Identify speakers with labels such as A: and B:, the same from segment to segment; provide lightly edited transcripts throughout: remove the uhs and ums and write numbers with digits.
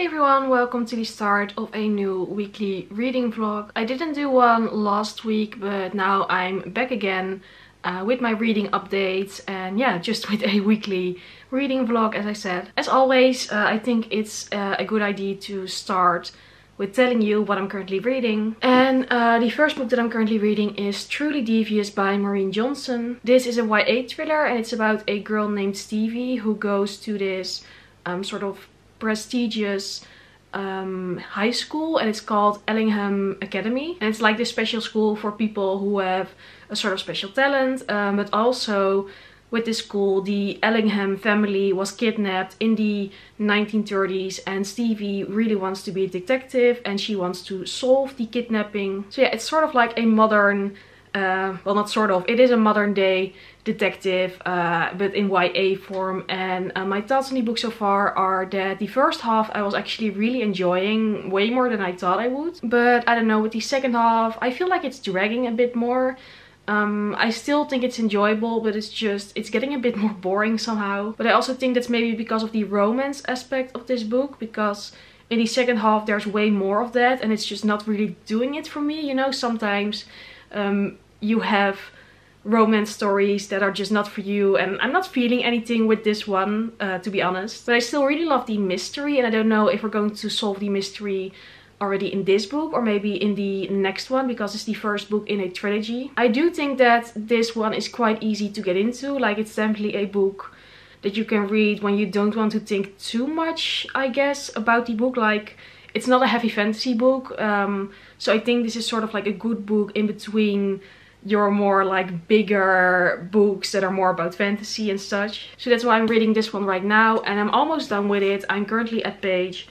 A: Hey everyone, welcome to the start of a new weekly reading vlog. I didn't do one last week, but now I'm back again with my reading updates and yeah, just with a weekly reading vlog as I said. As always, I think it's a good idea to start with telling you what I'm currently reading. And the first book that I'm currently reading is Truly Devious by Maureen Johnson. This is a YA thriller and it's about a girl named Stevie who goes to this sort of prestigious high school, and it's called Ellingham Academy, and it's like this special school for people who have a sort of special talent, but also with this school the Ellingham family was kidnapped in the 1930s and Stevie really wants to be a detective and she wants to solve the kidnapping. So yeah, it's sort of like a modern well, not sort of, it is a modern day detective, but in YA form. And my thoughts on the book so far are that the first half I was actually really enjoying way more than I thought I would. But I don't know, with the second half I feel like it's dragging a bit more. I still think it's enjoyable, but it's getting a bit more boring somehow. But I also think that's maybe because of the romance aspect of this book, because in the second half there's way more of that and it's just not really doing it for me, you know. Sometimes you have romance stories that are just not for you, and I'm not feeling anything with this one, to be honest. But I still really love the mystery, and I don't know if we're going to solve the mystery already in this book or maybe in the next one, because it's the first book in a trilogy. I do think that this one is quite easy to get into. Like, it's definitely a book that you can read when you don't want to think too much, I guess, about the book. Like, it's not a heavy fantasy book, so I think this is sort of like a good book in between your more like bigger books that are more about fantasy and such. So that's why I'm reading this one right now, and I'm almost done with it. I'm currently at page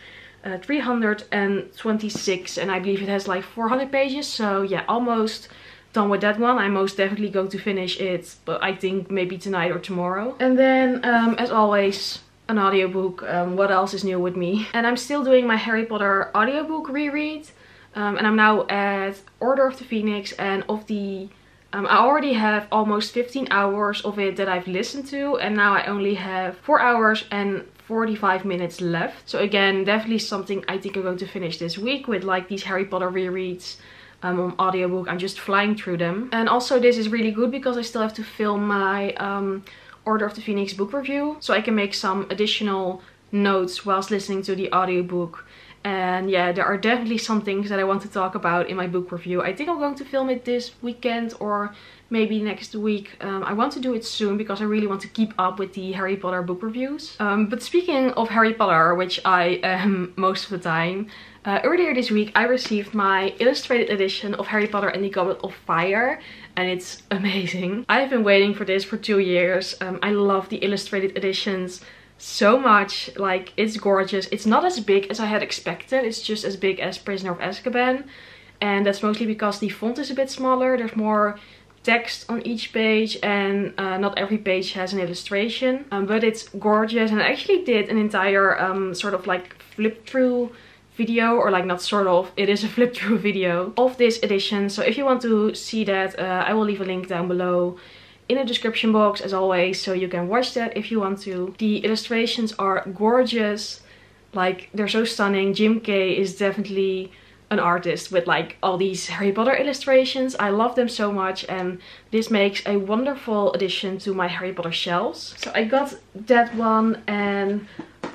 A: 326 and I believe it has like 400 pages, so yeah, almost done with that one. I'm most definitely going to finish it, but I think maybe tonight or tomorrow. And then as always, an audiobook. What else is new with me? And I'm still doing my Harry Potter audiobook reread, and I'm now at Order of the Phoenix, and of the I already have almost 15 hours of it that I've listened to, and now I only have 4 hours and 45 minutes left. So again, definitely something I think I'm going to finish this week with, like these Harry Potter rereads on audiobook. I'm just flying through them. And also this is really good because I still have to film my Order of the Phoenix book review, so I can make some additional notes whilst listening to the audiobook. And yeah, there are definitely some things that I want to talk about in my book review. I think I'm going to film it this weekend or maybe next week. I want to do it soon because I really want to keep up with the Harry Potter book reviews. But speaking of Harry Potter, which I am most of the time, earlier this week I received my illustrated edition of Harry Potter and the Goblet of Fire, and it's amazing. I've been waiting for this for 2 years. I love the illustrated editions so much. Like, it's gorgeous. It's not as big as I had expected. It's just as big as Prisoner of Azkaban, and that's mostly because the font is a bit smaller. There's more text on each page, and not every page has an illustration, but it's gorgeous. And I actually did an entire sort of like flip through video, or like not sort of, it is a flip through video of this edition. So if you want to see that, I will leave a link down below in the description box as always, so you can watch that if you want to. The illustrations are gorgeous, like they're so stunning. Jim Kay is definitely an artist with like all these Harry Potter illustrations. I love them so much, and this makes a wonderful addition to my Harry Potter shelves. So I got that one, and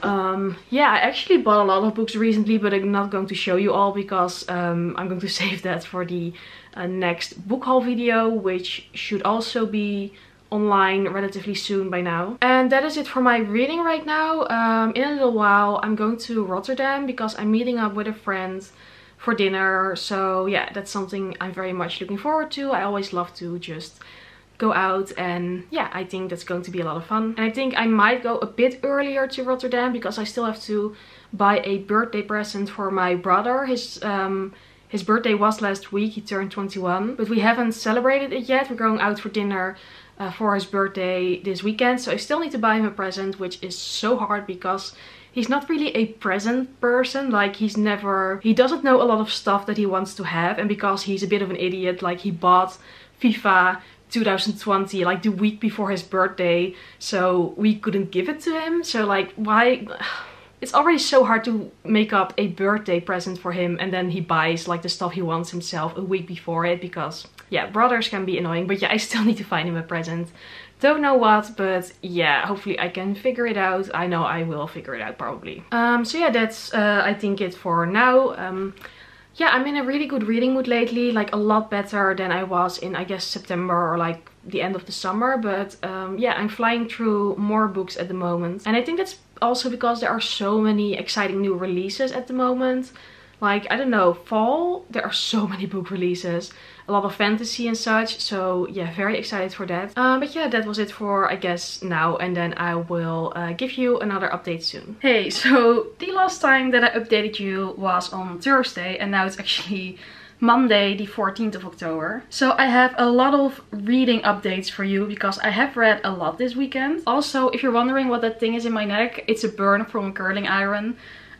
A: yeah, I actually bought a lot of books recently, but I'm not going to show you all because I'm going to save that for the next book haul video, which should also be online relatively soon by now. And that is it for my reading right now. In a little while I'm going to Rotterdam because I'm meeting up with a friend for dinner. So yeah, that's something I'm very much looking forward to. I always love to just go out, and yeah, I think that's going to be a lot of fun. And I think I might go a bit earlier to Rotterdam because I still have to buy a birthday present for my brother. His birthday was last week, he turned 21, but we haven't celebrated it yet. We're going out for dinner for his birthday this weekend, so I still need to buy him a present, which is so hard because he's not really a present person. Like, he doesn't know a lot of stuff that he wants to have, and because he's a bit of an idiot, like he bought FIFA 2020 like the week before his birthday, so we couldn't give it to him. So like, why? it's already so hard to make up a birthday present for him and then he buys like the stuff he wants himself a week before it, because yeah, brothers can be annoying. But yeah, I still need to find him a present. Don't know what, but yeah, hopefully I can figure it out. I know I will figure it out probably. So yeah, that's I think it for now. Yeah, I'm in a really good reading mood lately, like a lot better than I was in, I guess, September or like the end of the summer. But yeah, I'm flying through more books at the moment. And I think that's also because there are so many exciting new releases at the moment. Like, I don't know, fall, there are so many book releases, a lot of fantasy and such. So yeah, very excited for that. But yeah, that was it for, I guess, now. And then I will give you another update soon. Hey, so the last time that I updated you was on Thursday, and now it's actually Monday the 14th of October. So I have a lot of reading updates for you because I have read a lot this weekend. Also, if you're wondering what that thing is in my neck, it's a burn from a curling iron.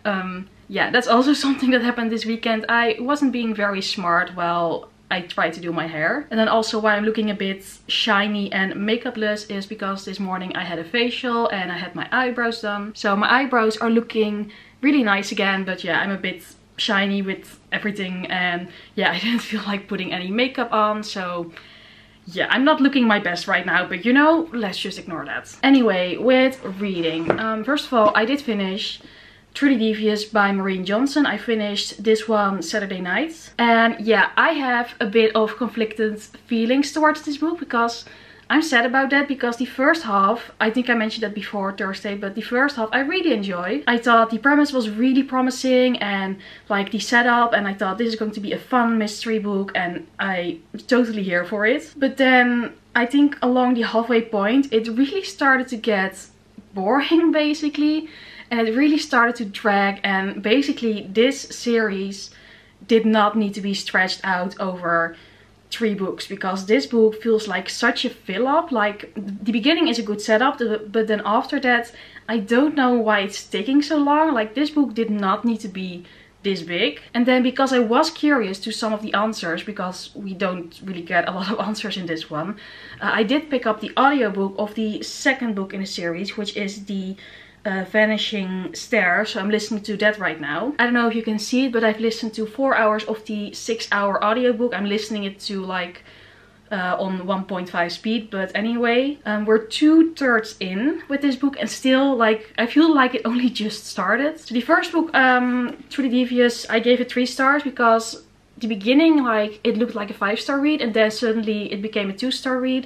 A: Yeah, that's also something that happened this weekend. I wasn't being very smart while I tried to do my hair. And then also why I'm looking a bit shiny and makeupless is because this morning I had a facial and I had my eyebrows done. So my eyebrows are looking really nice again, but yeah, I'm a bit shiny with everything, and yeah, I didn't feel like putting any makeup on, so yeah, I'm not looking my best right now, but you know, let's just ignore that. Anyway, with reading, first of all, I did finish Truly Devious by Maureen Johnson. I finished this one Saturday night, and yeah, I have a bit of conflicted feelings towards this book because I'm sad about that, because the first half, I think I mentioned that before Thursday, but the first half I really enjoyed. I thought the premise was really promising and like the setup, and I thought this is going to be a fun mystery book and I'm totally here for it. But then I think along the halfway point it really started to get boring basically, and it really started to drag, and basically this series did not need to be stretched out over 3 books, because this book feels like such a fill-up. Like, the beginning is a good setup, but then after that I don't know why it's taking so long. Like, this book did not need to be this big. And then because I was curious to some of the answers, because we don't really get a lot of answers in this one, I did pick up the audiobook of the second book in the series, which is the Vanishing Stair. So I'm listening to that right now. I don't know if you can see it, but I've listened to 4 hours of the 6-hour audiobook. I'm listening it to like on 1.5 speed, but anyway, we're 2/3 in with this book, and still like I feel like it only just started. So the first book, Truly Devious, I gave it 3 stars because the beginning, like, it looked like a 5-star read, and then suddenly it became a 2-star read.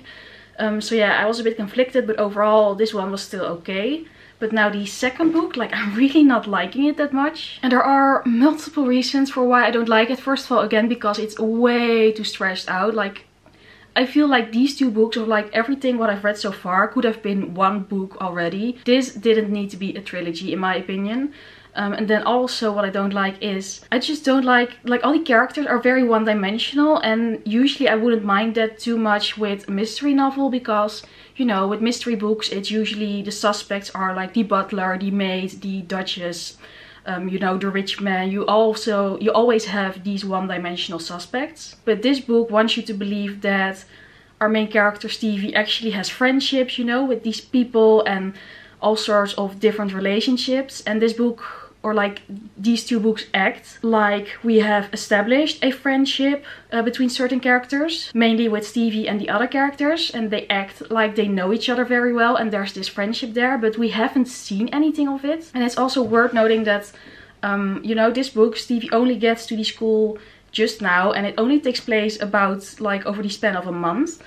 A: So yeah, I was a bit conflicted, but overall this one was still okay. But now the second book, like, I'm really not liking it that much. And there are multiple reasons for why I don't like it. First of all, again, because it's way too stretched out. Like, I feel like these 2 books, or like everything what I've read so far, could have been 1 book already. This didn't need to be a trilogy in my opinion. And then also what I don't like is, I just don't like all the characters are very one-dimensional, and usually I wouldn't mind that too much with a mystery novel, because, you know, with mystery books it's usually the suspects are like the butler, the maid, the duchess, you know, the rich man. You always have these one-dimensional suspects. But this book wants you to believe that our main character Stevie actually has friendships, you know, with these people and all sorts of different relationships. And this book, or like these 2 books, act like we have established a friendship between certain characters, mainly with Stevie and the other characters, and they act like they know each other very well and there's this friendship there, but we haven't seen anything of it. And it's also worth noting that you know, this book, Stevie only gets to the school just now, and it only takes place about like over the span of a month.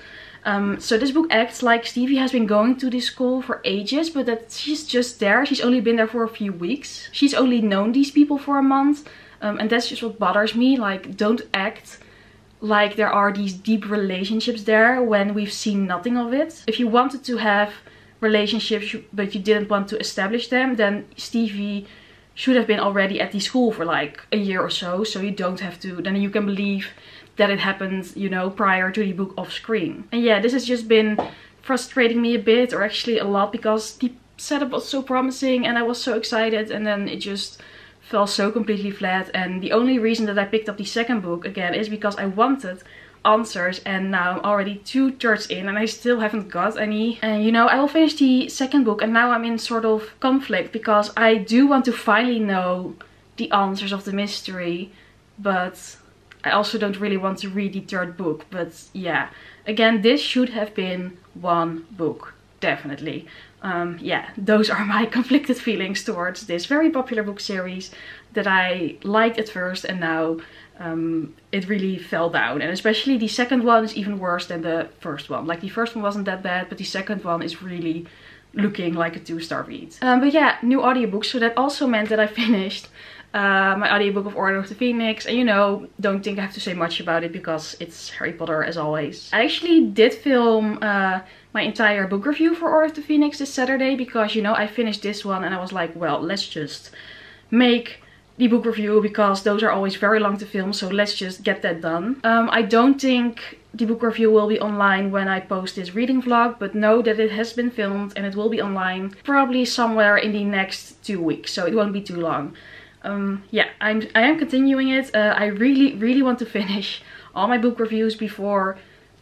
A: So this book acts like Stevie has been going to this school for ages, but that she's just there. She's only been there for a few weeks. She's only known these people for a month. And that's just what bothers me. Like, don't act like there are these deep relationships there when we've seen nothing of it. If you wanted to have relationships but you didn't want to establish them, then Stevie should have been already at the school for like a year or so. So you don't have to, then you can believe that it happened, you know, prior to the book off screen. And yeah, this has just been frustrating me a bit, or actually a lot, because the setup was so promising and I was so excited, and then it just fell so completely flat. And the only reason that I picked up the second book again is because I wanted answers, and now I'm already 2/3 in and I still haven't got any. And you know, I will finish the second book and now I'm in sort of conflict because I do want to finally know the answers of the mystery, but I also don't really want to read the third book. But yeah, again, this should have been one book, definitely. Yeah, those are my conflicted feelings towards this very popular book series that I liked at first, and now it really fell down. And especially the second one is even worse than the first one. Like, the first one wasn't that bad, but the second one is really looking like a 2-star read. But yeah, new audiobook, so that also meant that I finished my audiobook of Order of the Phoenix. And you know, don't think I have to say much about it because it's Harry Potter as always. I actually did film my entire book review for Order of the Phoenix this Saturday because, you know, I finished this one and I was like, well, let's just make the book review because those are always very long to film, so let's just get that done. I don't think the book review will be online when I post this reading vlog, but know that it has been filmed and it will be online probably somewhere in the next 2 weeks, so it won't be too long. Yeah, I am continuing it. I really want to finish all my book reviews before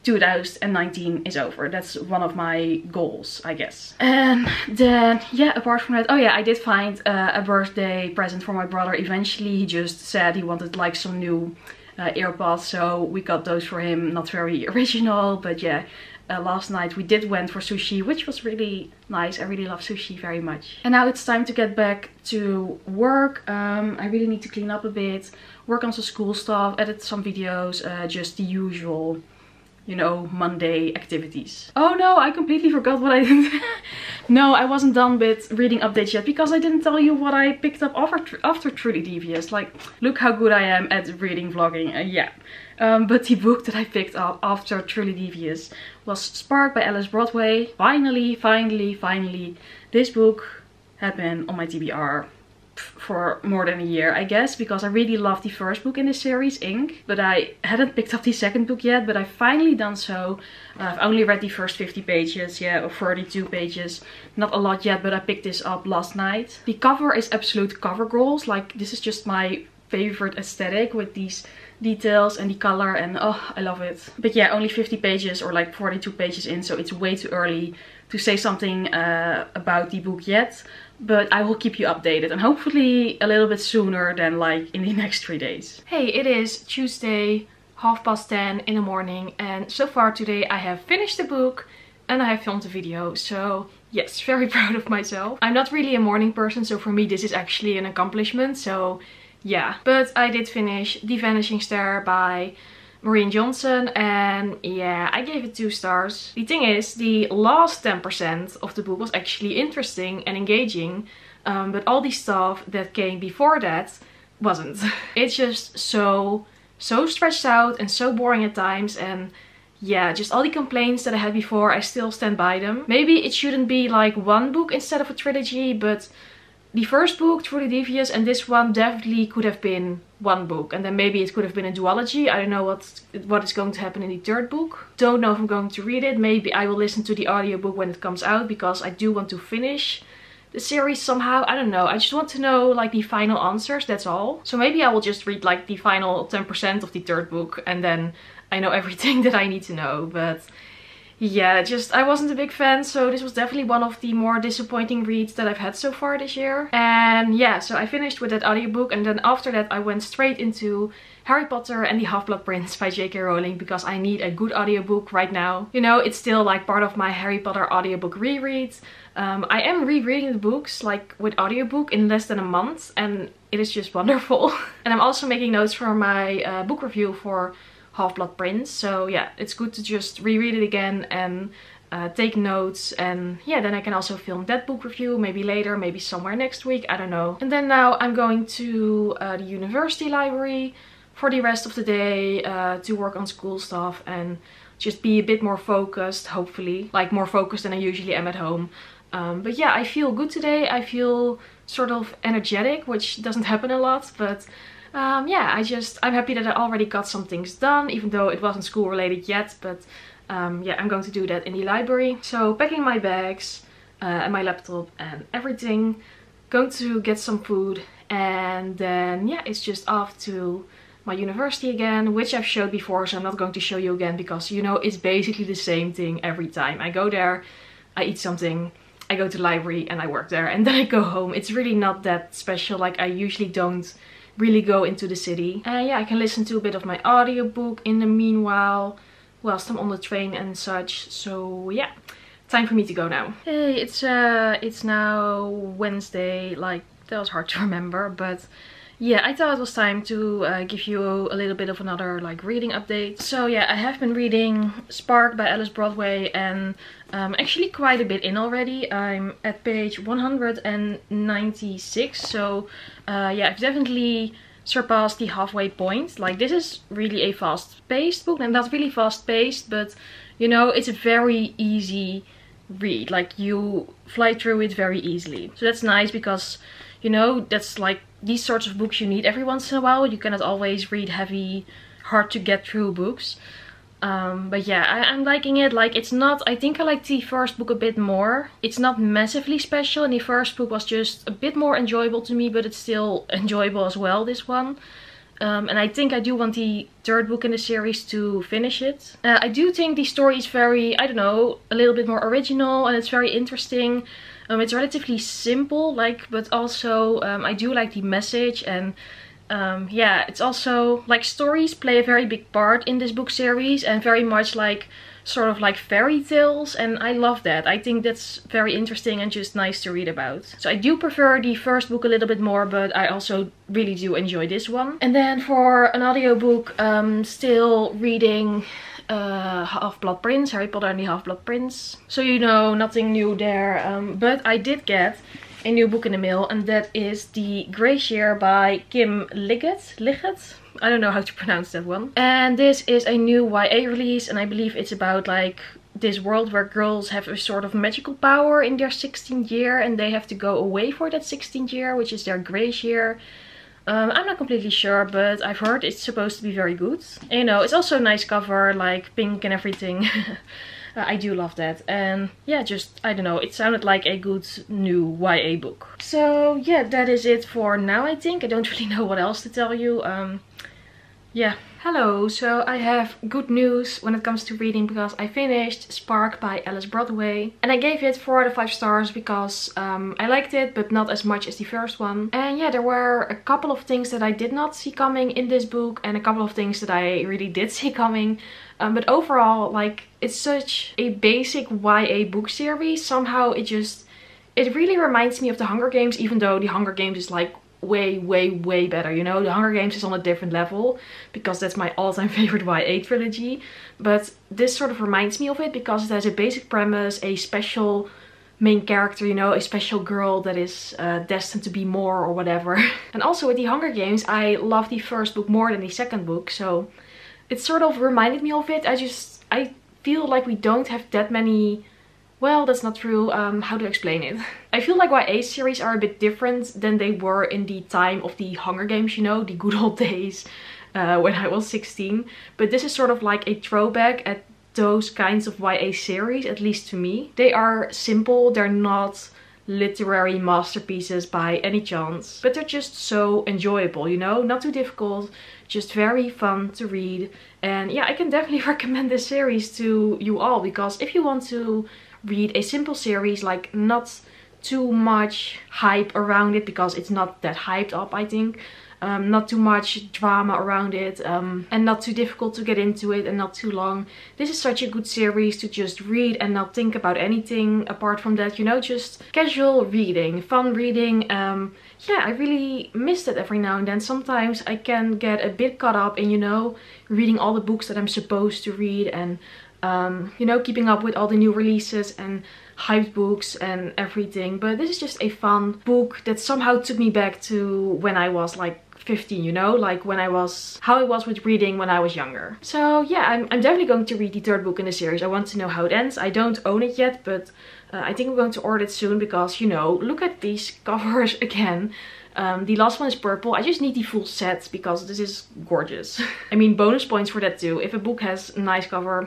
A: 2019 is over. That's one of my goals, I guess. And then, yeah, apart from that, oh yeah, I did find a birthday present for my brother eventually. He just said he wanted like some new AirPods, so we got those for him. Not very original, but yeah. Last night we went for sushi, which was really nice. I really love sushi very much. And now it's time to get back to work. I really need to clean up a bit, work on some school stuff, edit some videos, just the usual, you know, Monday activities. Oh no, I completely forgot what I did. No, I wasn't done with reading updates yet because I didn't tell you what I picked up after Truly Devious. Like, look how good I am at reading vlogging. Yeah. But the book that I picked up after Truly Devious was Spark by Alice Broadway. Finally, this book had been on my TBR for more than a year, I guess, because I really loved the first book in this series, Ink, but I hadn't picked up the second book yet, but I've finally done so. I've only read the first 50 pages, yeah, or 32 pages, not a lot yet, but I picked this up last night. The cover is absolute cover girls, like, this is just my favorite aesthetic with these details and the color, and oh, I love it. But yeah, only 50 pages or like 42 pages in, so it's way too early to say something about the book yet, but I will keep you updated, and hopefully a little bit sooner than like in the next 3 days. Hey, it is Tuesday, 10:30 in the morning, and so far today I have finished the book and I have filmed a video, so yes, very proud of myself. I'm not really a morning person, so for me this is actually an accomplishment, so yeah. But I did finish The Vanishing Star by Maureen Johnson, and yeah, I gave it 2 stars. The thing is, the last 10% of the book was actually interesting and engaging, but all the stuff that came before that wasn't. It's just so stretched out and so boring at times, and yeah, just all the complaints that I had before, I still stand by them. Maybe it shouldn't be like one book instead of a trilogy, but the first book, Truly Devious, and this one definitely could have been one book. And then maybe it could have been a duology. I don't know what is going to happen in the third book. Don't know if I'm going to read it. Maybe I will listen to the audiobook when it comes out, because I do want to finish the series somehow. I don't know. I just want to know like the final answers, that's all. So maybe I will just read like the final 10% of the third book, and then I know everything that I need to know. But yeah, just I wasn't a big fan, so this was definitely one of the more disappointing reads that I've had so far this year. And yeah, so I finished with that audiobook, and then after that I went straight into Harry Potter and the Half-Blood Prince by J.K. Rowling, because I need a good audiobook right now. You know, it's still like part of my Harry Potter audiobook rereads. I am rereading the books like with audiobook in less than a month, and it is just wonderful. And I'm also making notes for my book review for Half-Blood Prince, so yeah, it's good to just reread it again and take notes, and yeah, then I can also film that book review, maybe later, maybe somewhere next week, I don't know. And then now I'm going to the university library for the rest of the day to work on school stuff and just be a bit more focused, hopefully, like more focused than I usually am at home. But yeah, I feel good today. I feel sort of energetic, which doesn't happen a lot, but yeah, I'm happy that I already got some things done, even though it wasn't school related yet. But yeah, I'm going to do that in the library. So packing my bags and my laptop and everything, going to get some food, and then yeah, it's just off to my university again, which I've showed before, so I'm not going to show you again because, you know, it's basically the same thing every time. I go there, I eat something, I go to the library and I work there, and then I go home. It's really not that special. Like, I usually don't really go into the city. And yeah, I can listen to a bit of my audiobook in the meanwhile whilst I'm on the train and such. So yeah, time for me to go now. Hey, it's now Wednesday. Like, that was hard to remember, but yeah, I thought it was time to give you a little bit of another like reading update. So yeah, I have been reading Spark by Alice Broadway, and actually quite a bit in already. I'm at page 196, so yeah, I've definitely surpassed the halfway point. Like, this is really a fast-paced book, and not really fast-paced, but you know, it's a very easy read. Like, you fly through it very easily, so that's nice because, you know, that's like these sorts of books you need every once in a while. You cannot always read heavy, hard to get through books. But yeah, I'm liking it. Like, it's not, I think I liked the first book a bit more. It's not massively special, and the first book was just a bit more enjoyable to me, but it's still enjoyable as well, this one. And I think I do want the third book in the series to finish it. I do think the story is very, I don't know, a little bit more original, and it's very interesting. It's relatively simple, like, but also I do like the message, and yeah, it's also like stories play a very big part in this book series, and very much like sort of like fairy tales, and I love that. I think that's very interesting and just nice to read about. So I do prefer the first book a little bit more, but I also really do enjoy this one. And then for an audiobook, still reading Half-Blood Prince, Harry Potter and the Half-Blood Prince. So, you know, nothing new there, but I did get a new book in the mail, and that is The Grey Shear by Kim Liggett. I don't know how to pronounce that one. And this is a new YA release, and I believe it's about like this world where girls have a sort of magical power in their 16th year, and they have to go away for that 16th year, which is their Grey Shear. I'm not completely sure, but I've heard it's supposed to be very good. And, you know, it's also a nice cover, like pink and everything. I do love that. And yeah, just, I don't know, it sounded like a good new YA book. So yeah, that is it for now, I think. I don't really know what else to tell you. Yeah. Hello, so I have good news when it comes to reading, because I finished Spark by Alice Broadway, and I gave it 4 out of 5 stars because I liked it, but not as much as the first one. And yeah, there were a couple of things that I did not see coming in this book, and a couple of things that I really did see coming. But overall, like, it's such a basic YA book series. Somehow it really reminds me of The Hunger Games, even though The Hunger Games is like way better, you know. The Hunger Games is on a different level because that's my all-time favorite YA trilogy, but this sort of reminds me of it because it has a basic premise, a special main character, you know, a special girl that is destined to be more or whatever. And also with The Hunger Games, I love the first book more than the second book, so it sort of reminded me of it. I feel like we don't have that many. Well, that's not true. How to explain it? I feel like YA series are a bit different than they were in the time of the Hunger Games, you know, the good old days when I was 16. But this is sort of like a throwback at those kinds of YA series, at least to me. They are simple, they're not literary masterpieces by any chance, but they're just so enjoyable, you know, not too difficult, just very fun to read. And yeah, I can definitely recommend this series to you all, because if you want to read a simple series, like not too much hype around it, because it's not that hyped up, I think. Not too much drama around it, and not too difficult to get into it, and not too long. This is such a good series to just read and not think about anything apart from that, you know, just casual reading, fun reading. Yeah, I really miss that every now and then. Sometimes I can get a bit caught up in, you know, reading all the books that I'm supposed to read, and you know, keeping up with all the new releases and hyped books and everything. But this is just a fun book that somehow took me back to when I was like 15, you know, like how I was with reading when I was younger. So yeah, I'm definitely going to read the third book in the series. I want to know how it ends. I don't own it yet, but I think I'm going to order it soon, because, you know, look at these covers again. The last one is purple. I just need the full set because this is gorgeous. I mean, bonus points for that too. If a book has a nice cover,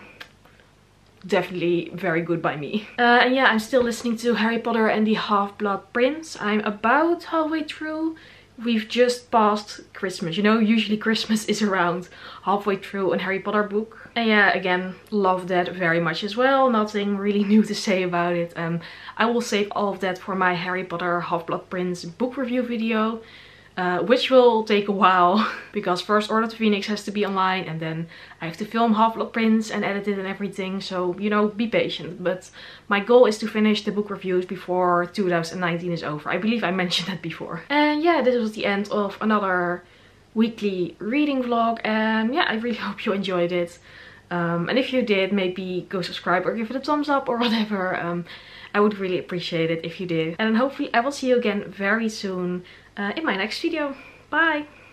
A: definitely very good by me. And yeah, I'm still listening to Harry Potter and the Half-Blood Prince. I'm about halfway through we've just passed Christmas. You know, usually Christmas is around halfway through a Harry Potter book. And yeah, again, love that very much as well. Nothing really new to say about it. I will save all of that for my Harry Potter Half-Blood Prince book review video. Which will take a while because first Order of the Phoenix has to be online and then I have to film Half-Blood Prince and edit it and everything, so you know, be patient. But my goal is to finish the book reviews before 2019 is over. I believe I mentioned that before. And yeah, this was the end of another weekly reading vlog, and yeah, I really hope you enjoyed it. And if you did, maybe go subscribe or give it a thumbs up or whatever. I would really appreciate it if you did. And then hopefully I will see you again very soon in my next video. Bye!